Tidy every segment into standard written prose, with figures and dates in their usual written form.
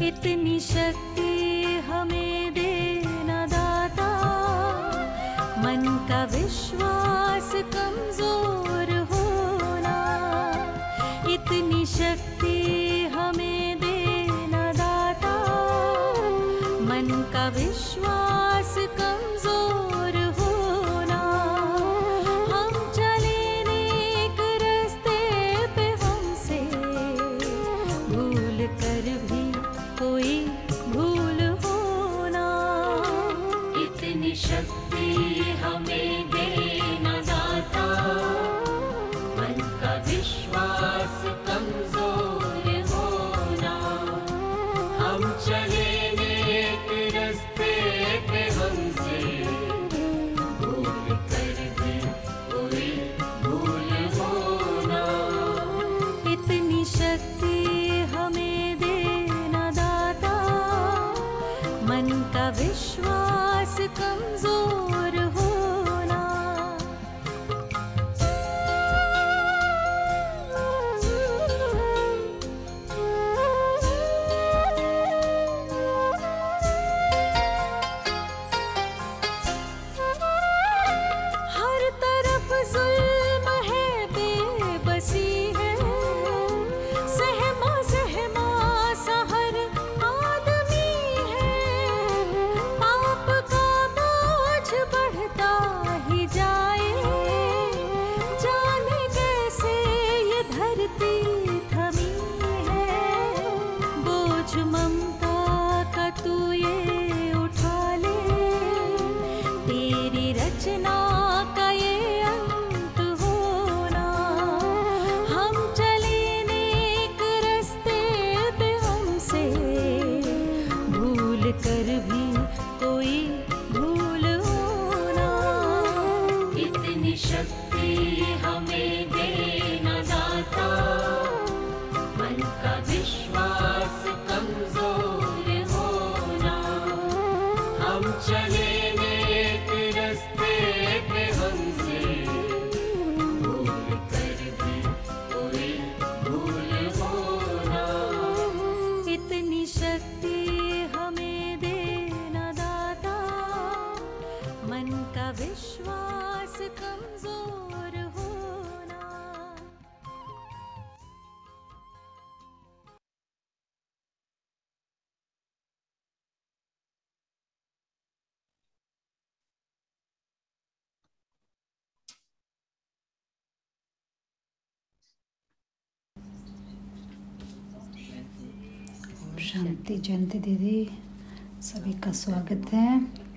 इतनी शक्ति हमें देना दाता, मन का विश्वास कमजोर होना। इतनी शक्ति हमें देना दाता, मन का विश्वास कमजोर होना। हम चले नेक रास्ते पे, हमसे भूल कर भी कोई भूल होना। इतनी शक्ति हमें देना दाता, मन का विश्वास कमजोर होना। हम चले नेक रास्ते पे, हमसे भूल कर भी कोई भूल होना। इतनी शक्ति हमें देना दाता, मन का विश्वास कमजोर होना। हर तरफ जुल्म है, बेबसी है, सहमा सहमा सा हर आदमी है। पाप का बोझ बढ़ता ही जाए, जाने कैसे ये धरती थमी है। बोझ ममता का तू ये उठा ले, तेरी रचना का ये अंत होना। हम चले नेक रास्ते पे, हमसे भूल कर भी कोई भूल होना। इतनी शक्ति हमें देना दाता, मन का विश्वास कमजोर होना। हम चले नेक रास्ते पे, हमसे भूल कर भी कोई भूल होना। इतनी शक्ति हमें देना दाता, मन का विश्वास कमजोर होना। शांति जयंती दीदी, सभी का स्वागत है।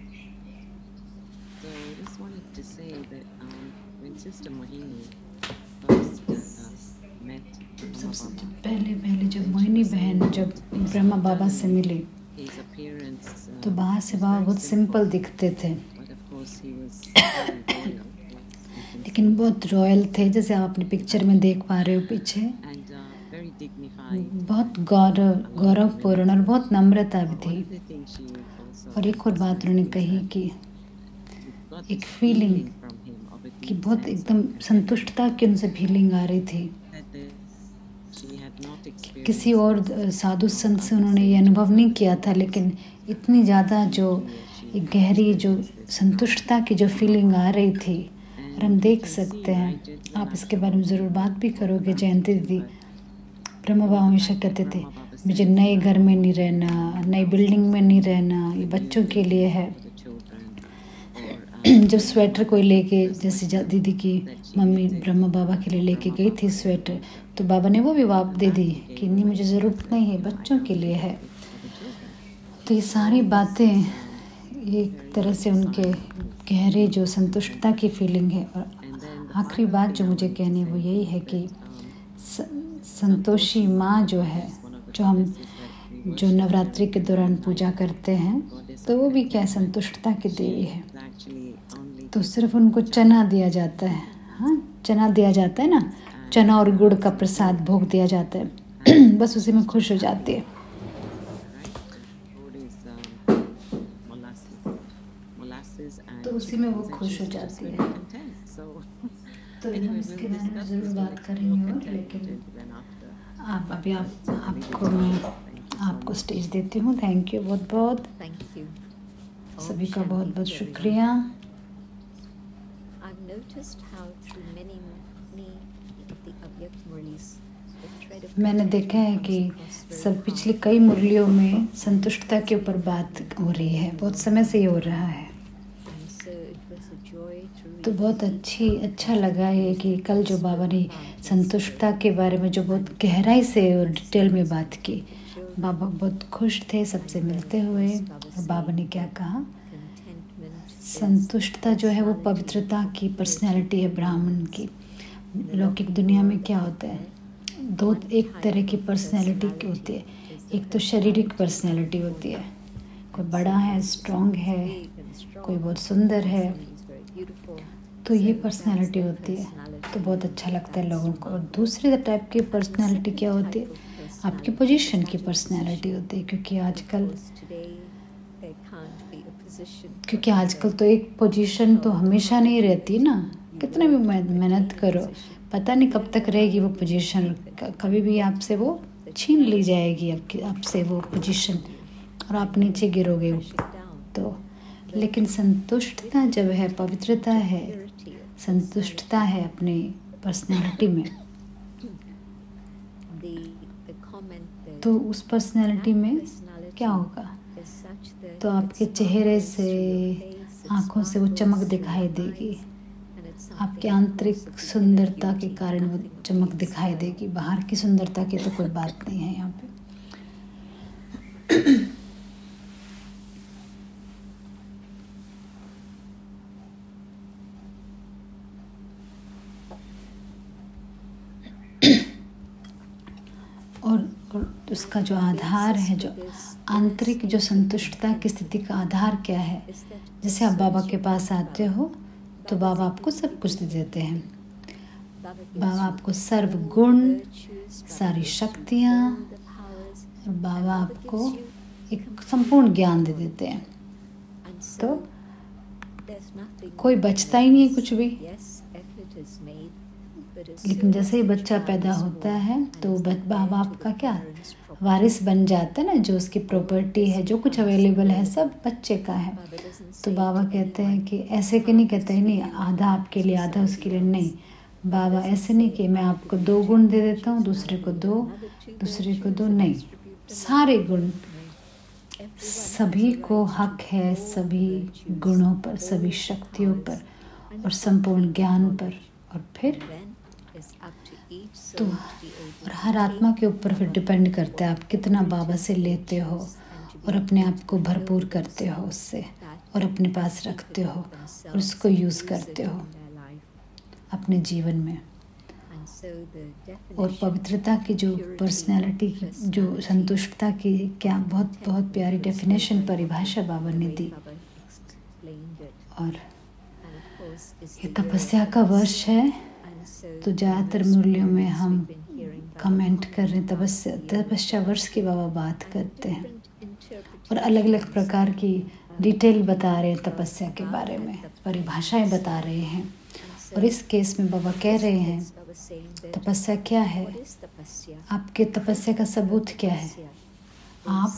So I just wanted to say that when Sister Mohini first met सबसे Brahma पहले जब मोहिनी बहन जब ब्रह्मा बाबा से मिली, his appearance, तो बाहर से बाबा बहुत सिंपल दिखते थे, but of course he was very royal, लेकिन बहुत रॉयल थे, जैसे आप अपनी पिक्चर में देख पा रहे हो पीछे। and very dignified. बहुत गौरवपूर्ण और बहुत नम्रता भी थी। One of the things she also और एक और बात उन्होंने कही कि got एक this feeling from him of a कि deep बहुत sense एकदम संतुष्टता की उनसे फीलिंग आ रही थी। that she had not experienced. किसी और साधु संत से उन्होंने ये अनुभव नहीं किया था, लेकिन इतनी ज़्यादा जो एक गहरी जो संतुष्टता की जो फीलिंग आ रही थी, और हम देख सकते हैं, आप इसके बारे में ज़रूर बात भी करोगे जयंती दीदी। ब्रह्मा बाबा हमेशा कहते थे, मुझे नए घर में नहीं रहना, नई बिल्डिंग में नहीं रहना, ये बच्चों के लिए है। जब स्वेटर कोई लेके, जैसे दीदी की मम्मी ब्रह्मा बाबा के लिए लेके गई थी स्वेटर, तो बाबा ने वो भी वाप दे दी कि नहीं मुझे ज़रूरत नहीं है, बच्चों के लिए है। तो ये सारी बातें एक तरह से उनके गहरे जो संतुष्टता की फीलिंग है। और आखिरी बात जो मुझे कहनी वो यही है कि संतोषी माँ जो है, जो हम जो नवरात्रि के दौरान पूजा करते हैं, तो वो भी क्या संतुष्टता की देवी है। तो सिर्फ उनको चना दिया जाता है, हाँ चना दिया जाता है ना, चना और गुड़ का प्रसाद भोग दिया जाता है, बस उसी में खुश हो जाती है। तो उसी में वो खुश हो जाती है। तो हम इसके बारे में ज़रूर बात करेंगे, और लेकिन आप अभी आपको मैं आपको स्टेज देती हूँ। थैंक यू बहुत बहुत, सभी का बहुत बहुत शुक्रिया। मैंने देखा है कि सब पिछली कई मुरलियों में संतुष्टता के ऊपर बात हो रही है, बहुत समय से ये हो रहा है। तो बहुत अच्छा लगा ये कि कल जो बाबा ने संतुष्टता के बारे में जो बहुत गहराई से और डिटेल में बात की, बाबा बहुत खुश थे सबसे मिलते हुए। और बाबा ने क्या कहा, संतुष्टता जो है वो पवित्रता की पर्सनैलिटी है ब्राह्मण की। लौकिक दुनिया में क्या होता है, एक तरह की पर्सनैलिटी होती है। एक तो शारीरिक पर्सनैलिटी होती है, कोई बड़ा है, स्ट्रॉन्ग है, कोई बहुत सुंदर है, तो ये पर्सनैलिटी होती है। तो बहुत अच्छा लगता है लोगों को। और दूसरे टाइप की पर्सनैलिटी क्या होती है, आपकी पोजीशन की पर्सनैलिटी होती है। क्योंकि आजकल तो एक पोजीशन तो हमेशा नहीं रहती ना, कितना भी मेहनत करो पता नहीं कब तक रहेगी वो पोजीशन, कभी भी आपसे वो छीन ली जाएगी आपसे वो पोजीशन और आप नीचे गिरोगे। तो लेकिन संतुष्टता जब है, पवित्रता है, संतुष्टता है अपने पर्सनैलिटी में, तो उस पर्सनैलिटी में क्या होगा, तो आपके चेहरे से, आँखों से वो चमक दिखाई देगी। आपकी आंतरिक सुंदरता के कारण वो चमक दिखाई देगी। बाहर की सुंदरता की तो कोई बात नहीं है यहाँ पे। और उसका जो आधार है, जो आंतरिक जो संतुष्टता की स्थिति का आधार क्या है, जैसे आप बाबा के पास आते हो तो बाबा आपको सब कुछ दे देते हैं। बाबा आपको सर्व गुण, सारी शक्तियाँ, और बाबा आपको एक संपूर्ण ज्ञान दे देते हैं। तो कोई बचता ही नहीं है कुछ भी। लेकिन जैसे ही बच्चा पैदा होता है तो बाबा आपका क्या वारिस बन जाता है ना, जो उसकी प्रॉपर्टी है, जो कुछ अवेलेबल है सब बच्चे का है। तो बाबा कहते हैं कि ऐसे कि नहीं, कहते हैं नहीं आधा आपके लिए आधा उसके लिए, नहीं बाबा ऐसे नहीं कि मैं आपको 2 गुण दे देता हूँ, दूसरे को 2, दूसरे को 2, नहीं, सारे गुण, सभी को हक है सभी गुणों पर, सभी शक्तियों पर और संपूर्ण ज्ञान पर। और फिर तो और हर आत्मा के ऊपर फिर डिपेंड करता है आप कितना बाबा से लेते हो और अपने आप को भरपूर करते हो उससे, और अपने पास रखते हो और उसको यूज़ करते हो अपने जीवन में। और पवित्रता की जो पर्सनैलिटी की जो संतुष्टता की क्या बहुत बहुत प्यारी डेफिनेशन, परिभाषा बाबा ने दी। और ये तपस्या का वर्ष है, तो ज़्यादातर मुरलियों में हम कमेंट कर रहे हैं तपस्या वर्ष की बाबा बात करते हैं और अलग अलग प्रकार की डिटेल बता रहे हैं तपस्या के बारे में, परिभाषाएं बता रहे हैं। और इस केस में बाबा कह रहे हैं तपस्या क्या है, आपके तपस्या का सबूत क्या है। आप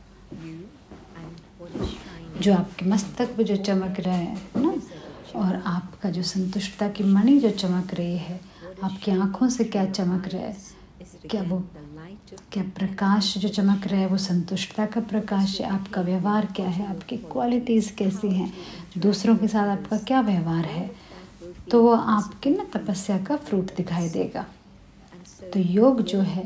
जो आपके मस्तक पे जो चमक रहे हैं ना, और आपका जो संतुष्टता की मणि जो चमक रही है, आपकी आँखों से क्या चमक रहा है, क्या प्रकाश जो चमक रहा है वो संतुष्टता का प्रकाश है। आपका व्यवहार क्या है, आपकी क्वालिटीज़ कैसी हैं, दूसरों के साथ आपका क्या व्यवहार है, तो वो आपके ना तपस्या का फ्रूट दिखाई देगा। तो योग जो है,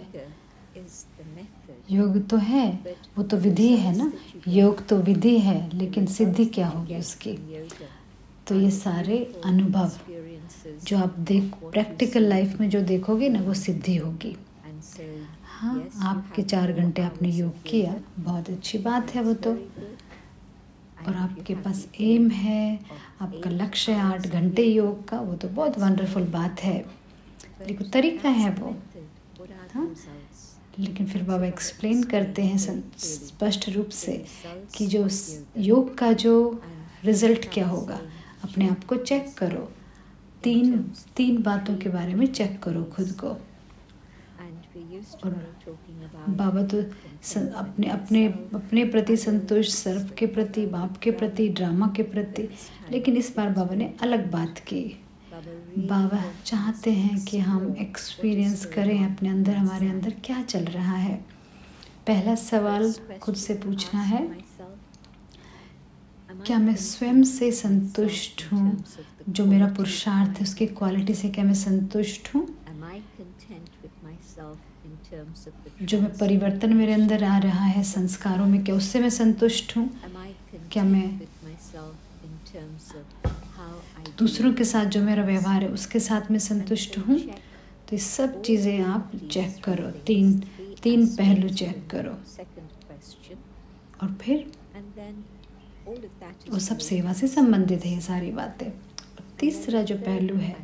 योग तो है, वो तो विधि है ना, योग तो विधि है, लेकिन सिद्धि क्या होगी उसकी। तो ये सारे अनुभव जो आप प्रैक्टिकल लाइफ में जो देखोगे ना, वो सिद्धि होगी। हाँ, आपके 4 घंटे आपने योग किया, बहुत अच्छी बात है वो तो, और आपके पास एम है, आपका लक्ष्य है 8 घंटे योग का, वो तो बहुत वंडरफुल बात है, लेकिन तरीका है वो। हाँ, लेकिन फिर बाबा एक्सप्लेन करते हैं स्पष्ट रूप से कि जो योग का जो रिजल्ट क्या होगा, अपने आप को चेक करो। तीन बातों के बारे में चेक करो खुद को। और बाबा तो अपने अपने अपने प्रति संतुष्ट, सर्व के प्रति, बाप के प्रति, ड्रामा के प्रति, लेकिन इस बार बाबा ने अलग बात की। बाबा चाहते हैं कि हम एक्सपीरियंस करें अपने अंदर, हमारे अंदर क्या चल रहा है। पहला सवाल खुद से पूछना है, क्या मैं स्वयं से संतुष्ट हूँ? जो मेरा पुरुषार्थ है उसकी क्वालिटी से क्या मैं संतुष्ट हूँ? जो मैं परिवर्तन मेरे अंदर आ रहा है संस्कारों में, क्या उससे मैं संतुष्ट हूँ? क्या मैं दूसरों के साथ जो मेरा व्यवहार है उसके साथ मैं संतुष्ट हूँ? तो ये सब चीज़ें आप चेक करो, तीन पहलू चेक करो, और फिर वो सब सेवा से संबंधित है ये सारी बातें। और तीसरा जो पहलू है,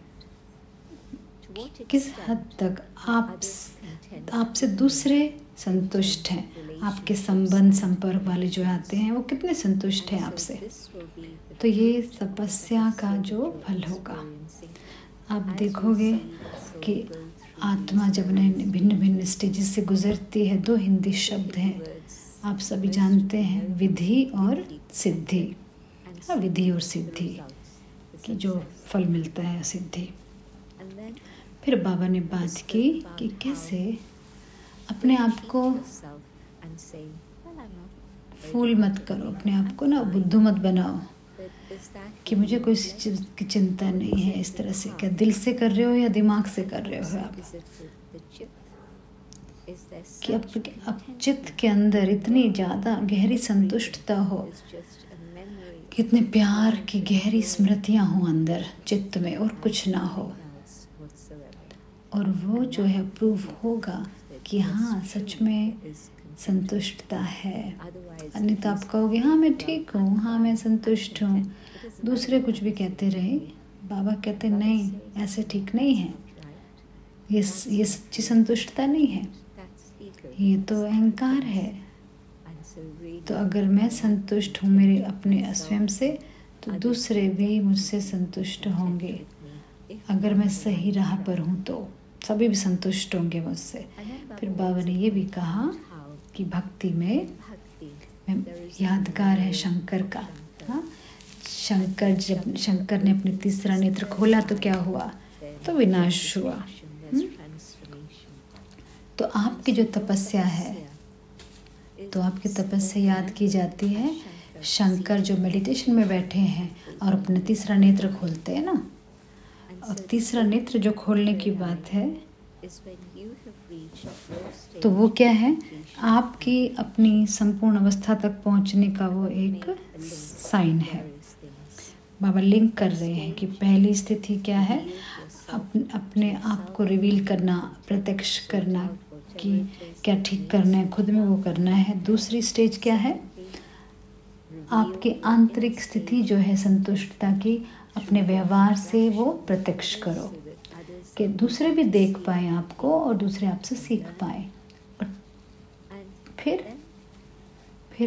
किस हद तक आपसे दूसरे संतुष्ट हैं, आपके संबंध संपर्क वाले जो आते हैं वो कितने संतुष्ट हैं आपसे। तो ये तपस्या का जो फल होगा, आप देखोगे कि आत्मा जब भिन्न भिन्न स्टेजेस से गुजरती है, 2 हिंदी शब्द हैं आप सभी जानते हैं, विधि और सिद्धि। विधि और सिद्धि की जो फल मिलता है, सिद्धि। फिर बाबा ने बात की कि कैसे अपने आप को फूल मत करो, अपने आप को ना बुद्धू मत बनाओ कि मुझे कोई चीज़ की चिंता नहीं है। इस तरह से क्या दिल से कर रहे हो या दिमाग से कर रहे हो आप? कि अब चित्त के अंदर इतनी ज़्यादा गहरी संतुष्टता हो, कितने प्यार की गहरी स्मृतियाँ हो अंदर चित्त में, और कुछ ना हो, और वो जो है प्रूव होगा कि हाँ सच में संतुष्टता है। अन्यथा आप कहोगे हाँ मैं ठीक हूँ, हाँ मैं संतुष्ट हूँ, दूसरे कुछ भी कहते रहे। बाबा कहते नहीं, ऐसे ठीक नहीं है, ये सच्ची संतुष्टता नहीं है, ये तो अहंकार है। तो अगर मैं संतुष्ट हूँ मेरे अपने स्वयं से, तो दूसरे भी मुझसे संतुष्ट होंगे। अगर मैं सही राह पर हूँ तो सभी भी संतुष्ट होंगे मुझसे। फिर बाबा ने ये भी कहा कि भक्ति में यादगार है शंकर का। हाँ, जब शंकर ने अपने तीसरा नेत्र खोला तो क्या हुआ? तो विनाश हुआ। तो आपकी जो तपस्या है, तो आपकी तपस्या याद की जाती है। शंकर जो मेडिटेशन में बैठे हैं और अपना तीसरा नेत्र खोलते हैं ना, और तीसरा नेत्र जो खोलने की बात है, तो वो क्या है? आपकी अपनी संपूर्ण अवस्था तक पहुंचने का वो एक साइन है। बाबा लिंक कर रहे हैं कि पहली स्थिति क्या है? अपने आप को रिवील करना, प्रत्यक्ष करना कि क्या ठीक करना है, खुद में वो करना है। दूसरी स्टेज क्या है? आपकी आंतरिक स्थिति जो है संतुष्टता की, अपने व्यवहार से वो प्रत्यक्ष करो कि दूसरे भी देख पाए आपको और दूसरे आपसे सीख पाए। और फिर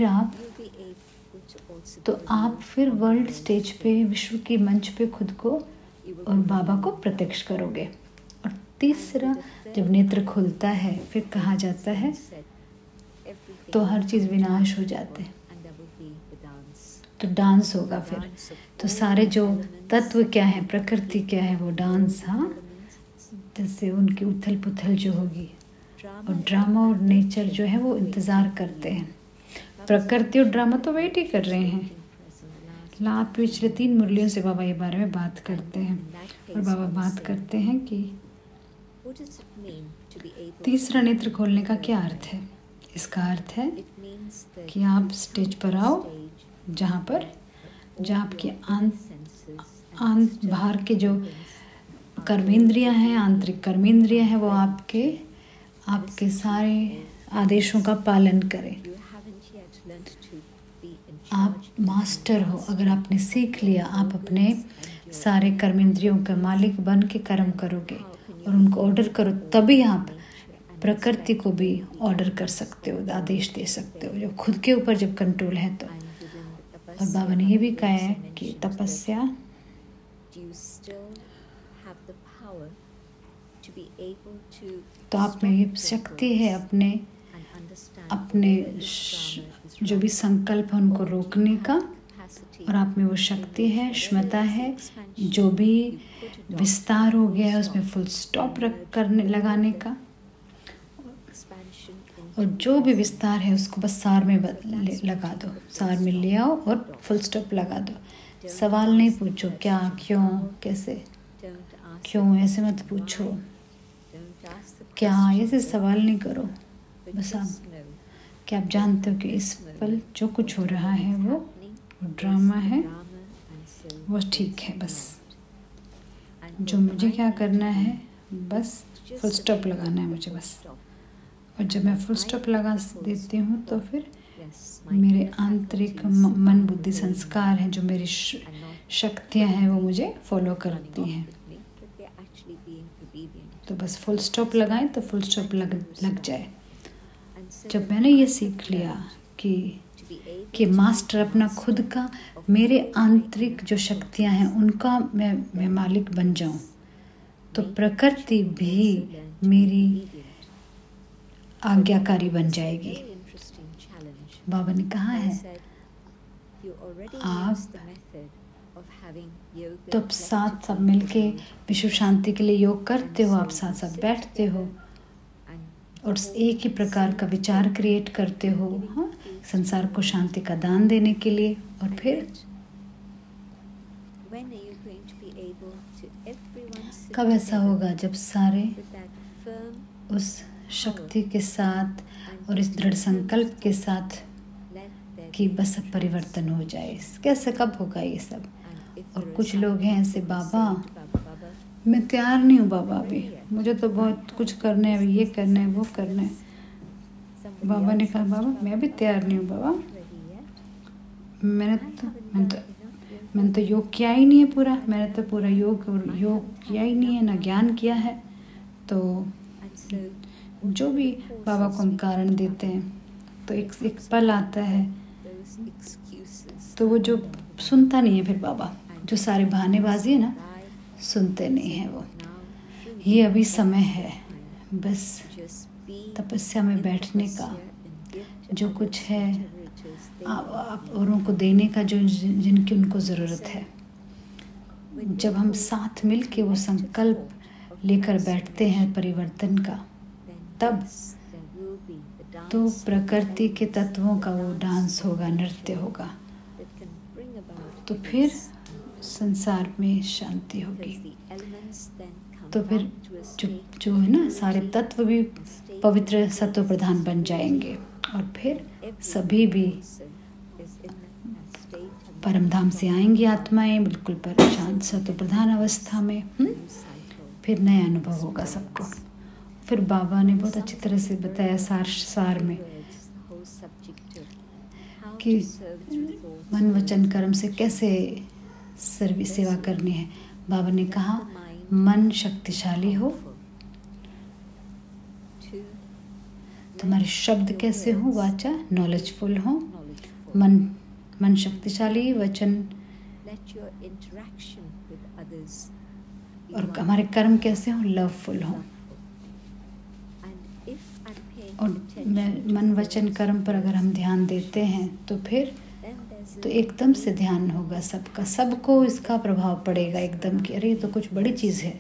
आप फिर वर्ल्ड स्टेज पे, विश्व के मंच पे खुद को और बाबा को प्रत्यक्ष करोगे। और तीसरा जब नेत्र खुलता है, फिर कहा जाता है तो हर चीज़ विनाश हो जाते हैं, तो डांस होगा। फिर तो सारे जो तत्व क्या है, प्रकृति क्या है, वो डांस। हाँ, जैसे उनकी उथल पुथल जो होगी, और ड्रामा और नेचर जो है वो इंतज़ार करते हैं। प्रकृति और ड्रामा तो वेट ही कर रहे हैं। लाभ पिछले 3 मुरलियों से बाबा ये बारे में बात करते हैं, और बाबा बात करते हैं कि तीसरा नेत्र खोलने का क्या अर्थ है। इसका अर्थ है कि आप स्टेज पर आओ जहाँ आपकी बाहर के जो कर्मेंद्रियाँ हैं, आंतरिक कर्मेंद्रियाँ हैं, वो आपके सारे आदेशों का पालन करें। आप मास्टर हो, अगर आपने सीख लिया, आप अपने सारे कर्मेंद्रियों का मालिक बन के कर्म करोगे और उनको ऑर्डर करो, तभी आप प्रकृति को भी ऑर्डर कर सकते हो, आदेश दे सकते हो, जब खुद के ऊपर जब कंट्रोल है तो। और बाबा ने ये भी कहा है कि तपस्या तो आप में ये शक्ति है अपने जो भी संकल्प है उनको रोकने का, और आप में वो शक्ति है, क्षमता है, जो भी विस्तार हो गया है उसमें फुल स्टॉप लगाने का, और जो भी विस्तार है उसको बस सार में लगा दो, सार में ले आओ और फुल स्टॉप लगा दो। सवाल नहीं पूछो क्या, क्यों, कैसे, क्यों, ऐसे मत पूछो, क्या, ऐसे सवाल नहीं करो। बस आप क्या आप जानते हो कि इस पल जो कुछ हो रहा है वो ड्रामा है, वो ठीक है। बस जो मुझे क्या करना है, बस फुल स्टॉप लगाना है मुझे बस। और जब मैं फुल स्टॉप लगा देती हूँ तो फिर मेरे आंतरिक मन बुद्धि संस्कार हैं, जो मेरी शक्तियाँ हैं, वो मुझे फॉलो करती हैं। तो बस फुल स्टॉप लगाएं तो फुल स्टॉप लग जाए। जब मैंने ये सीख लिया कि मास्टर अपना खुद का, मेरे आंतरिक जो शक्तियाँ हैं उनका मैं मालिक बन जाऊं, तो प्रकृति भी मेरी आज्ञाकारी बन जाएगी। बाबा ने कहा है आप तो साथ सब मिलके विश्व शांति के लिए योग करते हो, आप साथ साथ बैठते हो और एक ही प्रकार का विचार क्रिएट करते हो, हाँ, संसार को शांति का दान देने के लिए। और फिर कब ऐसा होगा जब सारे उस शक्ति के साथ और इस दृढ़ संकल्प के साथ कि बस अब परिवर्तन हो जाए। कैसे, कब होगा ये सब? और कुछ लोग हैं ऐसे, बाबा मैं तैयार नहीं हूँ बाबा, अभी मुझे तो बहुत कुछ करना है, अभी ये करना है, वो करना है। बाबा ने कहा बाबा मैं भी तैयार नहीं हूँ बाबा, मैंने तो योग किया ही नहीं है पूरा, मैंने तो पूरा योग किया ही नहीं है, ना ज्ञान किया है। तो जो भी बाबा को हम कारण देते हैं तो एक पल आता है तो वो जो सुनता नहीं है, फिर बाबा जो सारे बहानेबाजी है ना, सुनते नहीं है वो। ये अभी समय है बस तपस्या में बैठने का, जो कुछ है आप औरों को देने का, जो जिनकी उनको ज़रूरत है। जब हम साथ मिल के वो संकल्प लेकर बैठते हैं परिवर्तन का, तब तो प्रकृति के तत्वों का वो डांस होगा, नृत्य होगा, तो फिर संसार में शांति होगी। तो फिर जो है ना, सारे तत्व भी पवित्र सत्व प्रधान बन जाएंगे और फिर सभी भी परमधाम से आएंगी आत्माएं, बिल्कुल शांत सत्व प्रधान अवस्था में। फिर नया अनुभव होगा सबको। फिर बाबा ने बहुत अच्छी तरह से बताया सार में कि मन वचन कर्म से कैसे सेवा करनी है। बाबा ने कहा मन शक्तिशाली हो, तुम्हारे शब्द कैसे हो, वाचा नॉलेजफुल हो, मन शक्तिशाली, वचन और हमारे कर्म कैसे हो, लवफुल हो। और मन वचन कर्म पर अगर हम ध्यान देते हैं तो फिर तो एकदम से ध्यान होगा सबका, सबको इसका प्रभाव पड़ेगा एकदम कि अरे ये तो कुछ बड़ी चीज़ है।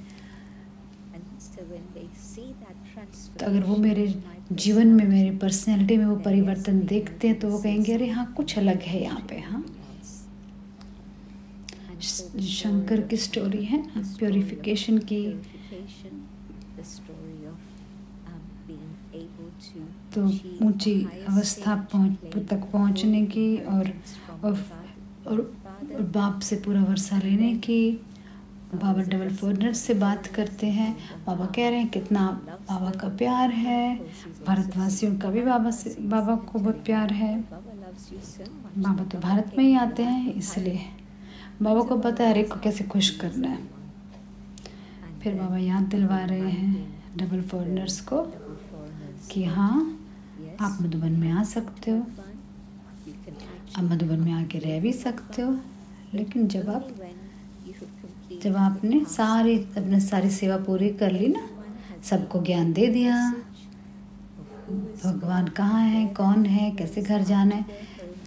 तो अगर वो मेरे जीवन में, मेरी पर्सनैलिटी में वो परिवर्तन देखते हैं तो वो कहेंगे अरे हाँ कुछ अलग है यहाँ पे। हाँ, शंकर की स्टोरी है प्योरिफिकेशन की, तो ऊंची अवस्था तक पहुंचने की और बाप से पूरा वर्षा लेने की। बाबा डबल फॉरनर से बात करते हैं, बाबा कह रहे हैं कितना बाबा का प्यार है, भारतवासियों का भी बाबा को बहुत प्यार है। बाबा तो भारत में ही आते हैं, इसलिए बाबा को पता है हर एक को कैसे खुश करना है। फिर बाबा याद दिलवा रहे हैं डबल फॉरनर्स को कि हाँ आप मधुबन में आ सकते हो, आप मधुबन में आके रह भी सकते हो, लेकिन जब आपने सारी सेवा पूरी कर ली ना, सबको ज्ञान दे दिया, भगवान कहाँ है, कौन है, कैसे घर जाना है।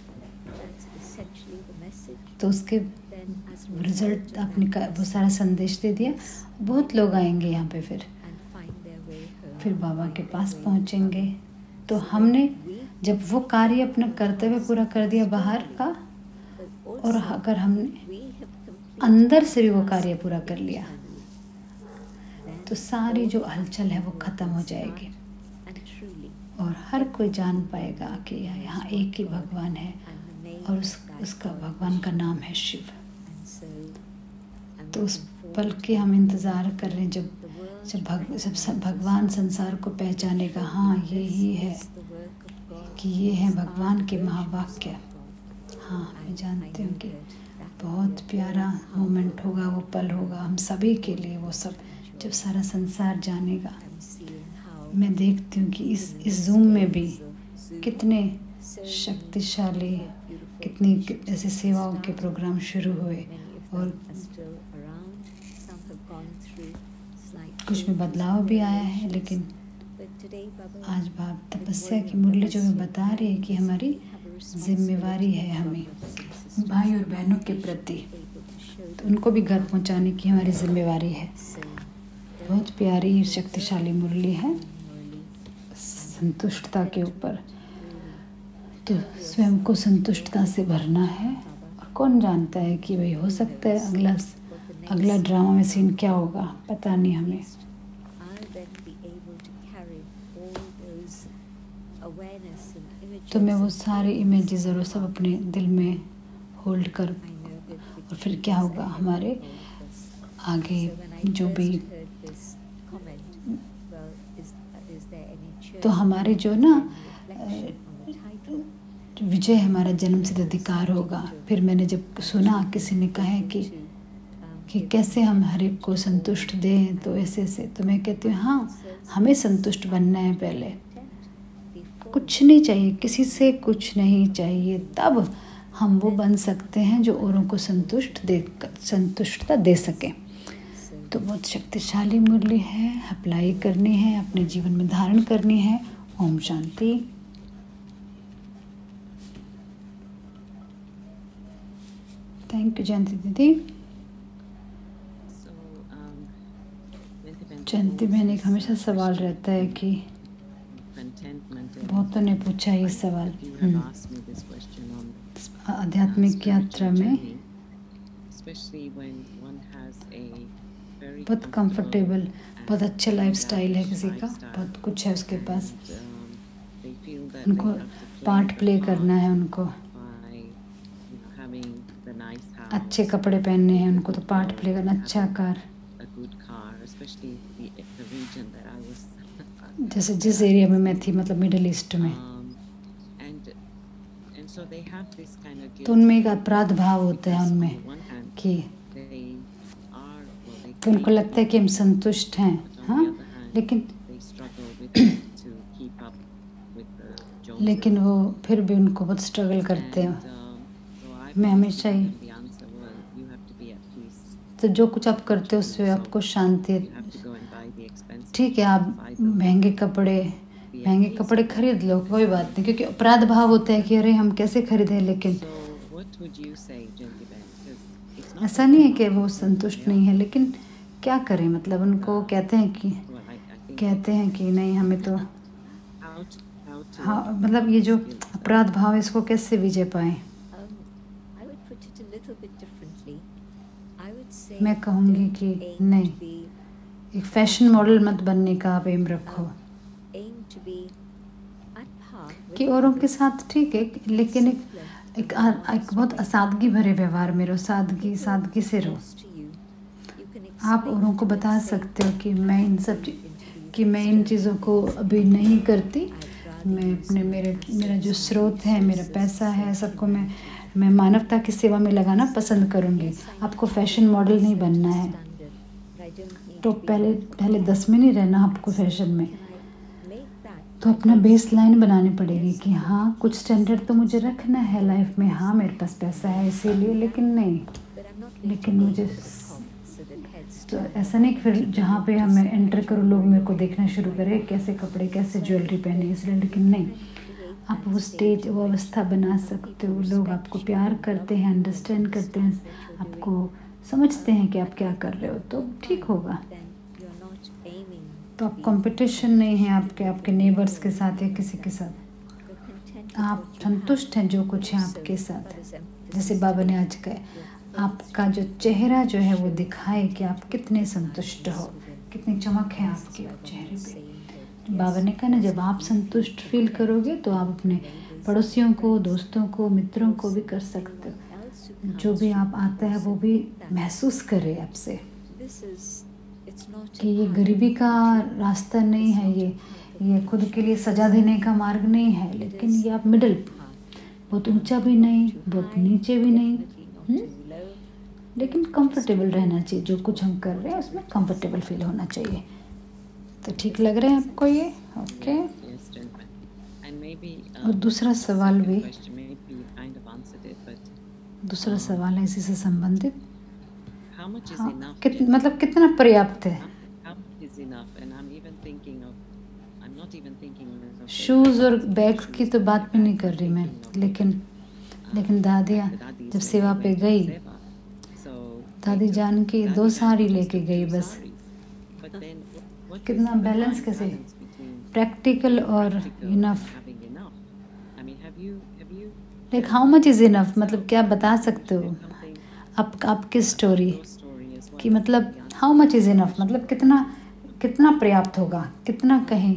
तो उसके रिजल्ट आपने वो सारा संदेश दे दिया। बहुत लोग आएंगे यहाँ पे, फिर बाबा के पास पहुँचेंगे। तो हमने जब वो कार्य अपना कर्तव्य पूरा कर दिया बाहर का, और अगर हमने अंदर से भी वो कार्य पूरा कर लिया, तो सारी जो हलचल है वो ख़त्म हो जाएगी और हर कोई जान पाएगा कि यहाँ एक ही भगवान है और उसका भगवान का नाम है शिव। तो उस पल के हम इंतज़ार कर रहे हैं जब भगवान संसार को पहचानेगा, हाँ ये ही है, कि ये है भगवान के महावाक्य। हाँ, मैं जानती हूँ कि बहुत प्यारा मोमेंट होगा, वो पल होगा हम सभी के लिए। वो सब जब सारा संसार जानेगा, मैं देखती हूँ कि इस जूम में भी कितने शक्तिशाली, कितनी ऐसे सेवाओं के प्रोग्राम शुरू हुए और कुछ में बदलाव भी आया है। लेकिन आज बाप तपस्या की मुरली जो मैं बता रही है कि हमारी जिम्मेवारी है हमें भाई और बहनों के प्रति, तो उनको भी घर पहुंचाने की हमारी जिम्मेवारी है। बहुत प्यारी शक्तिशाली मुरली है संतुष्टता के ऊपर। तो स्वयं को संतुष्टता से भरना है, और कौन जानता है कि वही हो सकता है अगला ड्रामा में सीन क्या होगा, पता नहीं हमें। तो मैं वो सारे इमेजेस और सब अपने दिल में होल्ड कर, और फिर क्या होगा हमारे आगे जो भी, तो हमारे जो ना विजय हमारा जन्म सिद्ध अधिकार होगा। फिर मैंने जब सुना किसी ने कहा है कि कैसे हम हर एक को संतुष्ट दें, तो ऐसे तो मैं कहती हूँ हाँ, हमें संतुष्ट बनना है पहले। कुछ नहीं चाहिए, किसी से कुछ नहीं चाहिए, तब हम वो बन सकते हैं जो औरों को संतुष्टता दे सकें। तो बहुत शक्तिशाली मुरली है, अप्लाई करनी है, अपने जीवन में धारण करनी है। ओम शांति। थैंक यू जयंती दीदी। जयंती बहन, एक हमेशा सवाल रहता है कि बहुतों ने पूछा ये सवाल आध्यात्मिक यात्रा में, बहुत कंफर्टेबल, बहुत अच्छा लाइफस्टाइल है किसी का, बहुत कुछ है उसके पास, उनको पार्ट प्ले करना है, उनको अच्छे कपड़े पहनने हैं, उनको तो पार्ट प्ले करना, अच्छा कार। जैसे जिस एरिया में मैं थी, मतलब मिडिल ईस्ट में, तो उनमें एक अपराध भाव होता है उनमें कि, तो उनको लगता है कि हम संतुष्ट हैं, हाँ, लेकिन वो फिर भी उनको बहुत स्ट्रगल करते हैं। मैं हमेशा ही, तो जो कुछ आप करते हो उससे आपको शांति, ठीक है, आप महंगे कपड़े खरीद लो, कोई बात नहीं, क्योंकि अपराध भाव होता है कि अरे हम कैसे खरीदें। लेकिन ऐसा नहीं है कि वो संतुष्ट नहीं है, लेकिन क्या करें, मतलब उनको कहते हैं कि नहीं, हमें तो, हाँ, मतलब ये जो अपराध भाव है इसको कैसे विजय पाएं। मैं कहूँगी कि नहीं, एक फैशन मॉडल मत बनने का आप एम रखो, कि औरों के साथ ठीक है, लेकिन एक बहुत असादगी भरे व्यवहार में रहो, सादगी से रहो। आप औरों को बता सकते हो कि मैं इन चीज़ों को अभी नहीं करती, मैं अपने मेरा जो स्रोत है, मेरा पैसा है, सबको मैं मानवता की सेवा में लगाना पसंद करूँगी। आपको फैशन मॉडल नहीं बनना है, तो पहले 10 में नहीं रहना आपको फैशन में, तो अपना बेस लाइन बनानी पड़ेगी कि हाँ, कुछ स्टैंडर्ड तो मुझे रखना है लाइफ में। हाँ, मेरे पास पैसा है इसीलिए, लेकिन मुझे तो ऐसा नहीं कि फिर जहाँ पे हमें एंटर करो लोग मेरे को देखना शुरू करें कैसे कपड़े कैसे ज्वेलरी पहने इसलिए, लेकिन नहीं, आप वो स्टेज वो अवस्था बना सकते हो। लोग आपको प्यार करते हैं, अंडरस्टैंड करते हैं, आपको समझते हैं कि आप क्या कर रहे हो, तो ठीक होगा। तो आप कंपटीशन नहीं है आपके नेबर्स के साथ या किसी के साथ, आप संतुष्ट हैं जो कुछ है आपके साथ। जैसे बाबा ने आज कहा, आपका जो चेहरा जो है वो दिखाए कि आप कितने संतुष्ट हो, कितनी चमक है आपके चेहरे पे। बाबा ने कहा ना, जब आप संतुष्ट फील करोगे तो आप अपने पड़ोसियों को, दोस्तों को, मित्रों को भी कर सकते हो। जो भी आप आता है वो भी महसूस करे आपसे कि ये गरीबी का रास्ता नहीं है, ये खुद के लिए सजा देने का मार्ग नहीं है, लेकिन ये आप मिडल, बहुत ऊंचा भी नहीं, बहुत नीचे भी नहीं, लेकिन कंफर्टेबल रहना चाहिए। जो कुछ हम कर रहे हैं उसमें कंफर्टेबल फील होना चाहिए। तो ठीक लग रहा है आपको ये? ओके। और दूसरा सवाल भी, दूसरा सवाल है इसी से संबंधित, मतलब कितना पर्याप्त है? शूज़ और बैग्स की तो बात भी नहीं कर रही मैं, लेकिन दादियाँ जब सेवा पे गई, दादी जान की 2 साड़ी लेके गई बस। कितना बैलेंस, कैसे प्रैक्टिकल और enough, like how much is enough, मतलब क्या बता सकते हो आपकी स्टोरी कि मतलब हाउ मच इज़ इनफ, मतलब कितना पर्याप्त होगा, कितना कहें,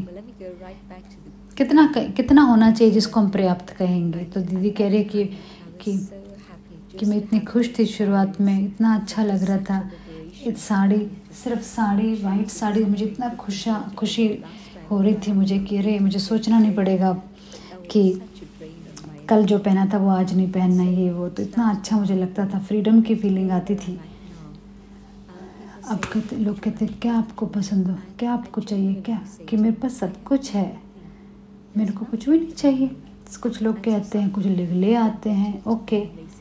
कितना होना चाहिए जिसको हम पर्याप्त कहेंगे। तो दीदी कह रही कि मैं इतनी खुश थी शुरुआत में, इतना अच्छा लग रहा था। इस साड़ी, सिर्फ साड़ी, वाइट साड़ी, मुझे इतना खुशी हो रही थी मुझे कि अरे मुझे सोचना नहीं पड़ेगा कि कल जो पहना था वो आज नहीं पहनना, ये वो। तो इतना अच्छा मुझे लगता था, फ्रीडम की फीलिंग आती थी। अब लोग कहते क्या आपको पसंद हो, क्या आपको चाहिए, क्या, कि मेरे पास सब कुछ है, मेरे को कुछ भी नहीं चाहिए। कुछ लोग कहते हैं कुछ ले आते हैं, ओके,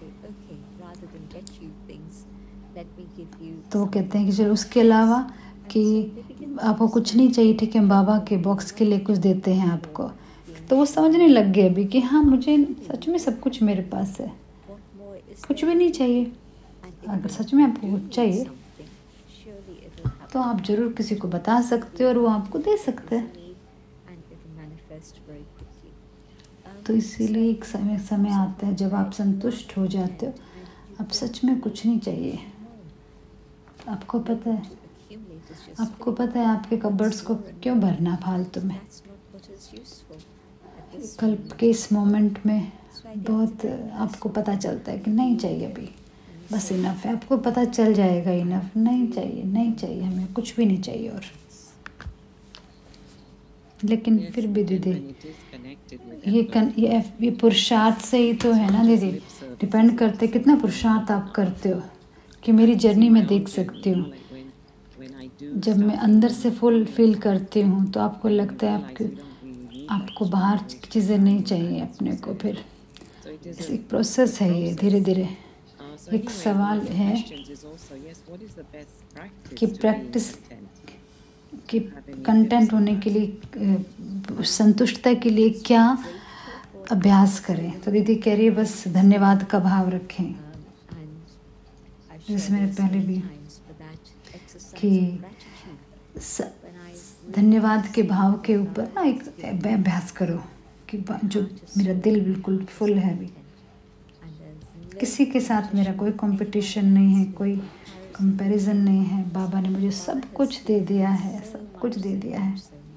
तो वो कहते हैं कि चलो उसके अलावा कि आपको कुछ नहीं चाहिए, ठीक है, हम बाबा के बॉक्स के लिए कुछ देते हैं आपको। तो वो समझने लग गए अभी कि हाँ, मुझे सच में सब कुछ मेरे पास है, कुछ भी नहीं चाहिए। अगर सच में आपको कुछ चाहिए तो आप ज़रूर किसी को बता सकते हो और वो आपको दे सकते हैं। तो इसीलिए एक समय आता है जब आप संतुष्ट हो जाते हो, अब सच में कुछ नहीं चाहिए। आपको पता है आपके कबर्ड्स को क्यों भरना फालतू में। कल के इस मोमेंट में बहुत आपको पता चलता है कि नहीं चाहिए, अभी बस इनफ है। आपको पता चल जाएगा इनफ, नहीं चाहिए, हमें कुछ भी नहीं चाहिए। और लेकिन फिर भी दीदी ये पुरुषार्थ से ही तो है ना दीदी, डिपेंड करते कितना पुरुषार्थ आप करते हो। कि मेरी जर्नी में देख सकती हूँ, जब मैं अंदर से फुल फील करती हूँ तो आपको लगता है आपको बाहर की चीज़ें नहीं चाहिए अपने को। फिर एक प्रोसेस है ये, धीरे धीरे। एक सवाल है कि प्रैक्टिस कि कंटेंट होने के लिए, संतुष्टता के लिए क्या अभ्यास करें। तो दीदी कह रही है बस धन्यवाद का भाव रखें, जैसे मैंने पहले भी कि धन्यवाद के भाव के ऊपर ना एक अभ्यास करो कि जो मेरा दिल बिल्कुल फुल है अभी, किसी के साथ मेरा कोई कंपटीशन नहीं है, कोई कंपैरिजन नहीं है। बाबा ने मुझे सब कुछ दे दिया है, सब कुछ दे दिया है।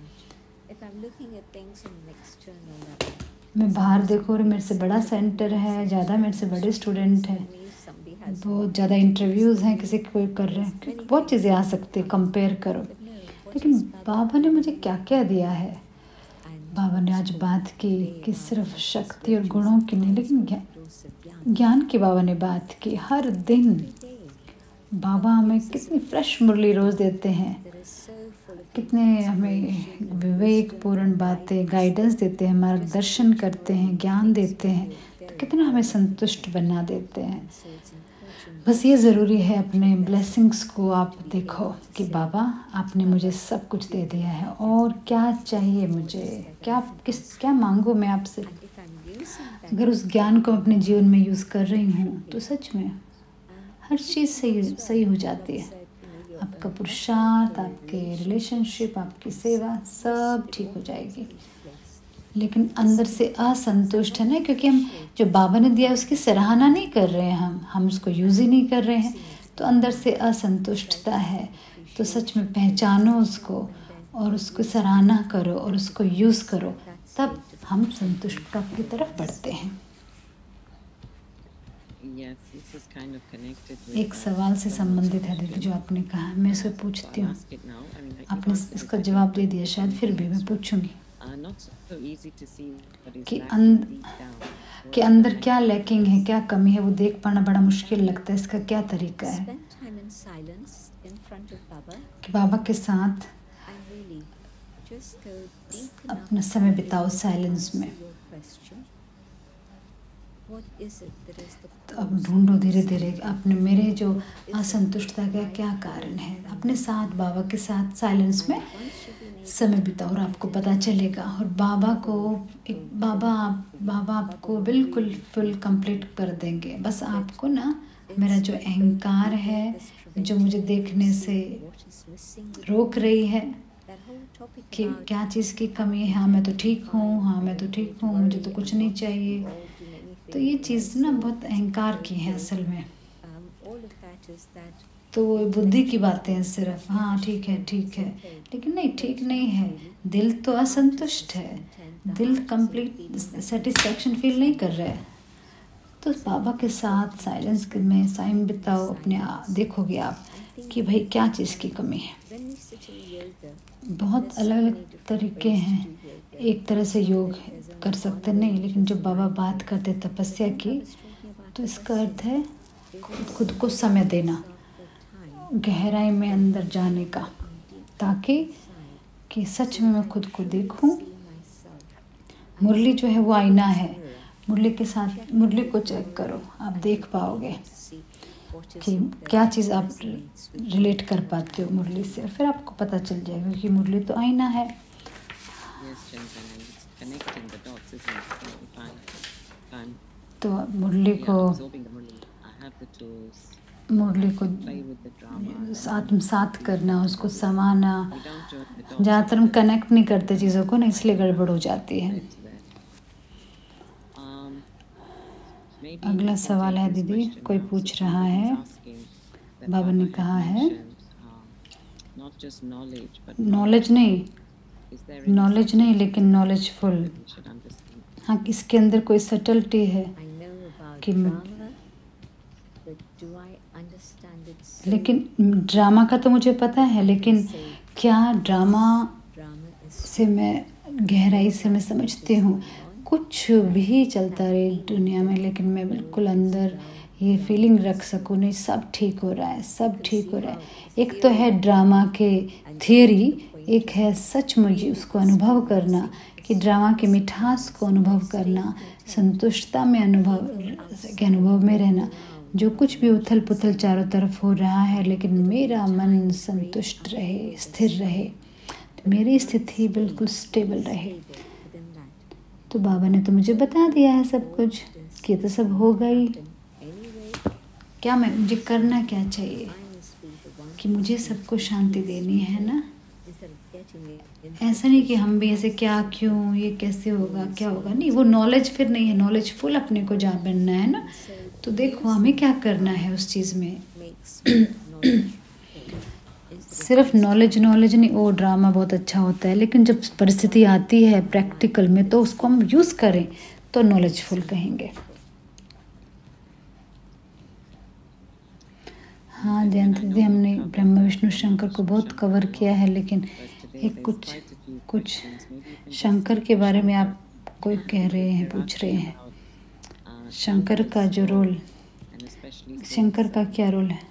मैं बाहर देखो और मेरे से बड़ा सेंटर है, ज़्यादा मेरे से बड़े स्टूडेंट हैं, बहुत ज़्यादा इंटरव्यूज़ हैं, किसी कोई कर रहे हैं, क्योंकि बहुत चीज़ें आ सकती है, कंपेयर करो। लेकिन बाबा ने मुझे क्या क्या दिया है। बाबा ने आज बात की कि सिर्फ शक्ति और गुणों की नहीं, लेकिन ज्ञान की बाबा ने बात की। हर दिन बाबा हमें कितनी फ्रेश मुरली रोज़ देते हैं, कितने हमें विवेकपूर्ण बातें, गाइडेंस देते हैं, मार्गदर्शन करते हैं, ज्ञान देते हैं, तो कितना हमें संतुष्ट बना देते हैं। बस ये ज़रूरी है अपने ब्लेसिंग्स को आप देखो कि बाबा आपने मुझे सब कुछ दे दिया है और क्या चाहिए मुझे, क्या मांगू मैं आपसे। अगर उस ज्ञान को अपने जीवन में यूज़ कर रही हूँ तो सच में हर चीज़ सही हो जाती है। आपका पुरुषार्थ, आपके रिलेशनशिप, आपकी सेवा सब ठीक हो जाएगी। लेकिन अंदर से असंतुष्ट है ना, क्योंकि हम जो बाबा ने दिया उसकी सराहना नहीं कर रहे हैं, हम उसको यूज़ ही नहीं कर रहे हैं, तो अंदर से असंतुष्टता है। तो सच में पहचानो उसको और उसको सराहना करो और उसको यूज़ करो, तब हम संतुष्टता की तरफ बढ़ते हैं। एक सवाल से संबंधित है दीदी जो आपने कहा, मैं इसे पूछती हूँ। आपने इसका जवाब दे दिया शायद, फिर भी मैं पूछूंगी कि अंदर क्या लैकिंग है, क्या कमी है, वो देख पाना बड़ा मुश्किल लगता है। इसका क्या तरीका है कि बाबा के साथ अपना समय बिताओ साइलेंस में। तो अब ढूंढो धीरे धीरे अपने मेरे जो असंतुष्टता का क्या कारण है, अपने साथ बाबा के साथ साइलेंस में समय बिताओ और आपको पता चलेगा। और बाबा आपको बिल्कुल फुल कंप्लीट कर देंगे। बस आपको ना मेरा जो अहंकार है जो मुझे देखने से रोक रही है कि क्या चीज़ की कमी है, हाँ मैं तो ठीक हूँ, मुझे तो कुछ नहीं चाहिए, तो ये चीज़ ना बहुत अहंकार की है असल में। तो वो बुद्धि की बातें हैं सिर्फ, हाँ ठीक है, लेकिन नहीं, ठीक नहीं है। दिल तो असंतुष्ट है, दिल कंप्लीट सेटिस्फैक्शन फील नहीं कर रहा है। तो बाबा के साथ साइलेंस में टाइम बिताओ, अपने देखोगे आप कि भाई क्या चीज़ की कमी है। बहुत अलग अलग तरीके हैं, एक तरह से योग कर सकते नहीं, लेकिन जब बाबा बात करते तपस्या की तो इसका अर्थ है खुद को समय देना, गहराई में अंदर जाने का, ताकि कि सच में मैं खुद को देखूं। मुरली जो है वो आईना है, मुरली के साथ मुरली को चेक करो, आप देख पाओगे कि क्या चीज़ आप रिलेट कर पाते हो मुरली से, फिर आपको पता चल जाएगा कि मुरली तो आईना है। तो मुरली को आत्मसात करना, उसको समाना। ज़्यादातर हम कनेक्ट नहीं करते चीज़ों को ना, इसलिए गड़बड़ हो जाती है। अगला सवाल है दीदी, कोई पूछ रहा है, बाबा ने कहा है नॉलेज नहीं लेकिन नॉलेजफुल। हाँ, इसके अंदर कोई सटलिटी है कि लेकिन ड्रामा का तो मुझे पता है, लेकिन क्या ड्रामा से मैं गहराई से मैं समझती हूँ कुछ भी चलता रहे दुनिया में, लेकिन मैं बिल्कुल अंदर ये फीलिंग रख सकूँ नहीं सब ठीक हो रहा है। एक तो है ड्रामा के थियरी, एक है सच मुझे उसको अनुभव करना, कि ड्रामा की मिठास को अनुभव करना, संतुष्टता में अनुभव में रहना। जो कुछ भी उथल पुथल चारों तरफ हो रहा है, लेकिन मेरा मन संतुष्ट रहे, स्थिर रहे, तो मेरी स्थिति बिल्कुल स्टेबल रहे। तो बाबा ने तो मुझे बता दिया है सब कुछ कि तो सब हो गई। क्या मुझे करना क्या चाहिए कि मुझे सबको शांति देनी है ना। ऐसा नहीं कि हम भी ऐसे क्या क्यों ये कैसे होगा क्या होगा, नहीं, वो नॉलेज फिर नहीं है। नॉलेजफुल अपने को जहाँ बनना है ना, तो देखो हमें क्या करना है उस चीज़ में। सिर्फ नॉलेज नहीं, वो ड्रामा बहुत अच्छा होता है, लेकिन जब परिस्थिति आती है प्रैक्टिकल में तो उसको हम यूज़ करें तो नॉलेजफुल कहेंगे। हाँ जयंत जी, हमने ब्रह्मा विष्णु शंकर को बहुत कवर किया है, लेकिन एक कुछ शंकर के बारे में आप कोई कह रहे हैं, पूछ रहे हैं शंकर का जो रोल, शंकर का क्या रोल है।